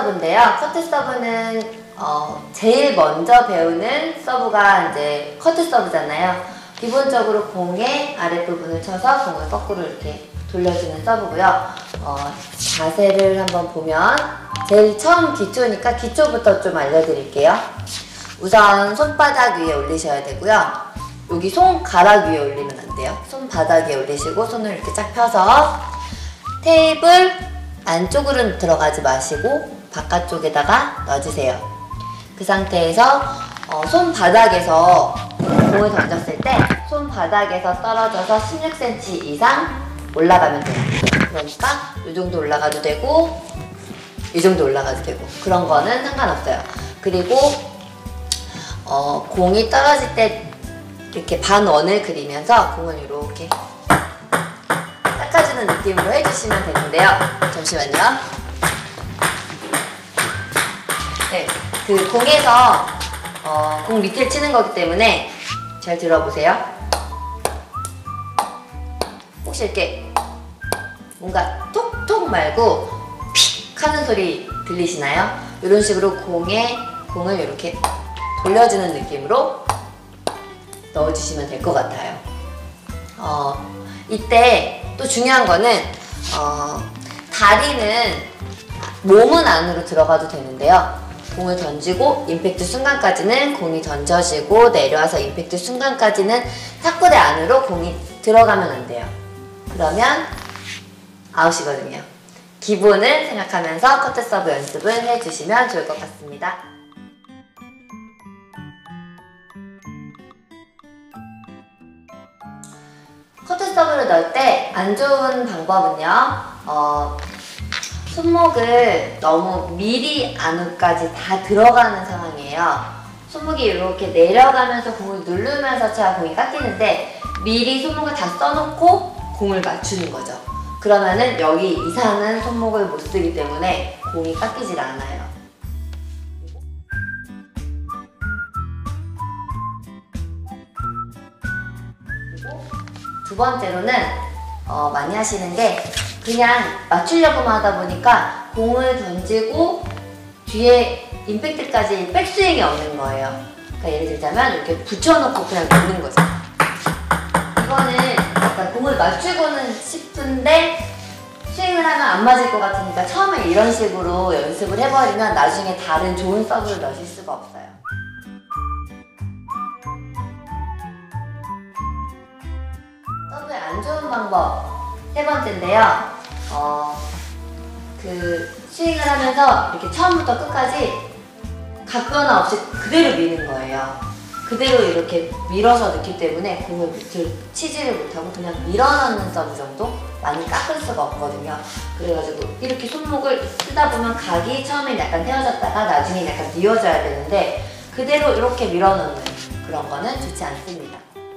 서브인데요. 커트 서브는 제일 먼저 배우는 서브가 이제 커트 서브잖아요. 기본적으로 공의 아랫부분을 쳐서 공을 거꾸로 이렇게 돌려주는 서브고요. 자세를 한번 보면 제일 처음 기초니까 기초부터 좀 알려드릴게요. 우선 손바닥 위에 올리셔야 되고요. 여기 손가락 위에 올리면 안 돼요. 손바닥 위에 올리시고 손을 이렇게 쫙 펴서 테이블 안쪽으로는 들어가지 마시고 바깥쪽에다가 놔주세요. 그 상태에서 손바닥에서 공을 던졌을 때 손바닥에서 떨어져서 16cm 이상 올라가면 돼요. 그러니까 이 정도 올라가도 되고 이 정도 올라가도 되고 그런 거는 상관없어요. 그리고 공이 떨어질 때 이렇게 반원을 그리면서 공을 이렇게 닦아주는 느낌으로 해주시면 되는데요. 잠시만요. 네, 그 공에서 공 밑을 치는 거기 때문에 잘 들어보세요. 혹시 이렇게 뭔가 톡톡 말고 픽 하는 소리 들리시나요? 이런 식으로 공을 이렇게 돌려주는 느낌으로 넣어주시면 될 것 같아요. 이때 또 중요한 거는 다리는 몸은 안으로 들어가도 되는데요. 공을 던지고 임팩트 순간까지는 공이 던져지고 내려와서 임팩트 순간까지는 탁구대 안으로 공이 들어가면 안 돼요. 그러면 아웃이거든요. 기본을 생각하면서 커트 서브 연습을 해주시면 좋을 것 같습니다. 커트 서브를 넣을 때 안 좋은 방법은요. 손목을 너무 미리 안으로까지 다 들어가는 상황이에요. 손목이 이렇게 내려가면서 공을 누르면서 쳐야 공이 깎이는데 미리 손목을 다 써놓고 공을 맞추는 거죠. 그러면은 여기 이상은 손목을 못 쓰기 때문에 공이 깎이질 않아요. 그리고 두 번째로는 많이 하시는 게 그냥 맞추려고만 하다 보니까 공을 던지고 뒤에 임팩트까지 백스윙이 없는 거예요. 그러니까 예를 들자면 이렇게 붙여놓고 그냥 놓는 거죠. 이거는 약간 공을 맞추고는 싶은데 스윙을 하면 안 맞을 것 같으니까 처음에 이런 식으로 연습을 해버리면 나중에 다른 좋은 서브를 넣으실 수가 없어요. 서브의 안 좋은 방법 세 번째인데요. 스윙을 하면서 이렇게 처음부터 끝까지 각도나 없이 그대로 미는 거예요. 그대로 이렇게 밀어서 넣기 때문에 공을 밑을 치지를 못하고 그냥 밀어넣는 서브 정도? 많이 깎을 수가 없거든요. 그래가지고 이렇게 손목을 쓰다 보면 각이 처음엔 약간 태워졌다가 나중에 약간 뉘어져야 되는데 그대로 이렇게 밀어넣는 그런 거는 좋지 않습니다.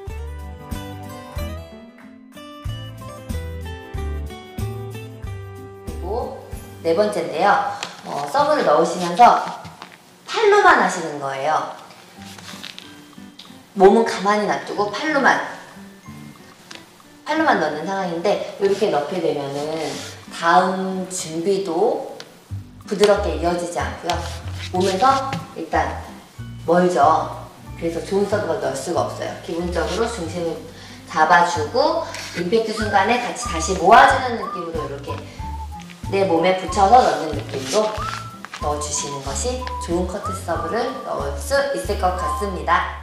그리고 네 번째인데요. 서브를 넣으시면서 팔로만 하시는 거예요. 몸은 가만히 놔두고 팔로만 넣는 상황인데 이렇게 넣게 되면은 다음 준비도 부드럽게 이어지지 않고요. 몸에서 일단 멀죠. 그래서 좋은 서브가 넣을 수가 없어요. 기본적으로 중심을 잡아주고 임팩트 순간에 같이 다시 모아주는 느낌으로 이렇게 내 몸에 붙여서 넣는 느낌으로 넣어주시는 것이 좋은 커트 서브를 넣을 수 있을 것 같습니다.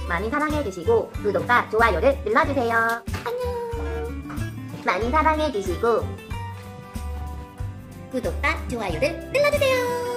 많이 사랑해주시고 구독과 좋아요를 눌러주세요. 안녕. 많이 사랑해주시고 구독과 좋아요를 눌러주세요.